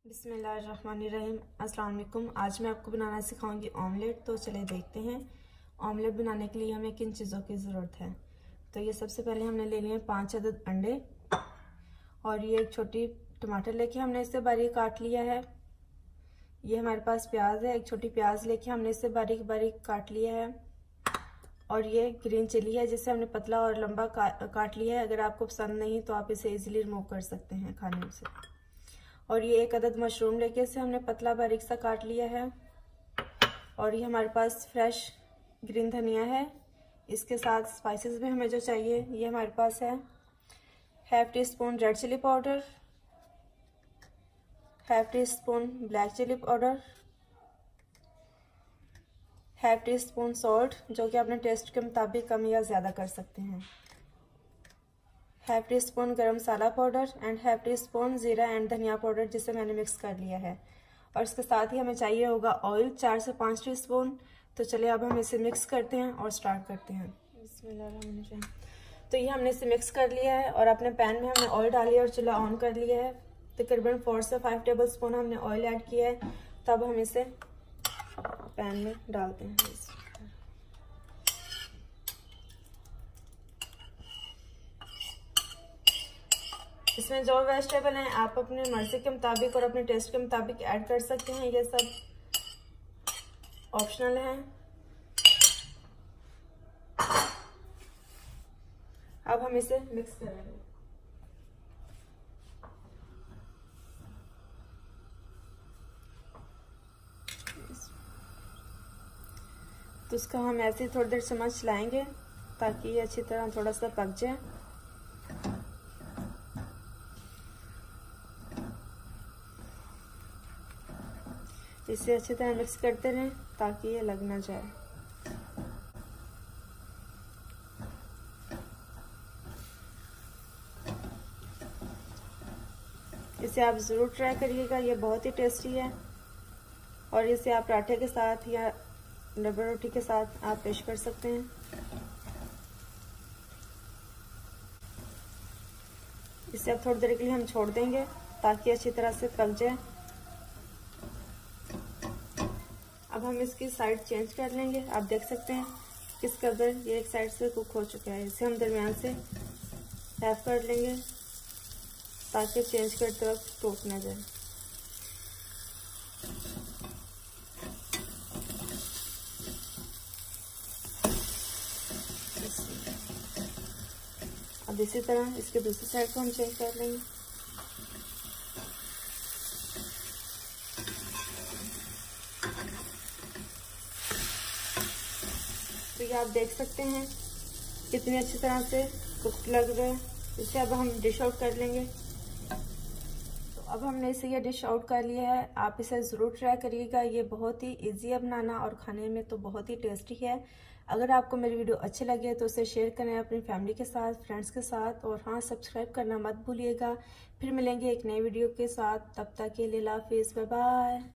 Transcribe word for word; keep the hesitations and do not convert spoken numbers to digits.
बिस्मिल्लाहिर्रहमानिर्रहीम। अस्सलाम वालेकुम। आज मैं आपको बनाना सिखाऊंगी ऑमलेट। तो चले देखते हैं ऑमलेट बनाने के लिए हमें किन चीज़ों की ज़रूरत है। तो ये सबसे पहले हमने ले लिए पाँच अदद अंडे और ये एक छोटी टमाटर लेके हमने इसे बारीक काट लिया है। ये हमारे पास प्याज है, एक छोटी प्याज लेके हमने इसे बारीक बारीक काट लिया है। और ये ग्रीन चिली है जिसे हमने पतला और लंबा का, काट लिया है। अगर आपको पसंद नहीं तो आप इसे इजीली रिमूव कर सकते हैं खाने से। और ये एक अदद मशरूम लेके इसे हमने पतला बारीक सा काट लिया है। और ये हमारे पास फ्रेश ग्रीन धनिया है। इसके साथ स्पाइसेस भी हमें जो चाहिए ये हमारे पास है half teaspoon red chilli powder, half teaspoon black chilli powder, half teaspoon salt जो कि अपने टेस्ट के मुताबिक कम या ज़्यादा कर सकते हैं, half teaspoon garam masala powder and half teaspoon jeera and dhaniya powder जिसे मैंने मिक्स कर लिया है। और इसके साथ ही हमें चाहिए होगा ऑयल चार से पाँच टी स्पून। तो चलिए अब हम इसे मिक्स करते हैं और स्टार्ट करते हैं। बिस्मिल्लाह। तो ये हमने इसे मिक्स कर लिया है और अपने पैन में हमने ऑयल डाली और चूल्हा ऑन कर लिया है। तकरीबन फोर से फाइव टेबल स्पून हमने ऑयल ऐड किया है। तब हम इसे पैन में डालते हैं। इसमें जो वेजिटेबल हैं आप अपने मर्जी के मुताबिक और अपने टेस्ट के मुताबिक ऐड कर सकते हैं। ये सब ऑप्शनल है। अब हम इसे मिक्स करेंगे। तो इसका हम ऐसे ही थोड़ी देर चम्मच चलाएंगे ताकि ये अच्छी तरह थोड़ा सा पक जाए। इसे अच्छी तरह मिक्स करते रहें ताकि ये लग ना जाए। इसे आप ज़रूर ट्राई करिएगा, ये बहुत ही टेस्टी है। और इसे आप पराठे के साथ या डबल रोटी के साथ आप पेश कर सकते हैं। इसे अब थोड़ी देर के लिए हम छोड़ देंगे ताकि अच्छी तरह से पक जाए। अब हम इसकी साइड चेंज कर लेंगे। आप देख सकते हैं किस कदर ये एक साइड से कुक हो चुका है। इसे हम दरमियान से टैप कर लेंगे ताकि चेंज करते वक्त टूट ना जाए। अब इसी तरह इसके दूसरी साइड को हम चेंज कर लेंगे। तो ये आप देख सकते हैं कितनी अच्छी तरह से कुक लग रहा है। इसे अब हम डिश आउट कर लेंगे। तो अब हमने इसे ये डिश आउट कर लिया है। आप इसे ज़रूर ट्राई करिएगा, ये बहुत ही इजी है बनाना और खाने में तो बहुत ही टेस्टी है। अगर आपको मेरी वीडियो अच्छी लगे तो उसे शेयर करें अपनी फैमिली के साथ, फ्रेंड्स के साथ। और हाँ, सब्सक्राइब करना मत भूलिएगा। फिर मिलेंगे एक नई वीडियो के साथ। तब तक के लिए अल्लाह हाफिज़, बाय बाय।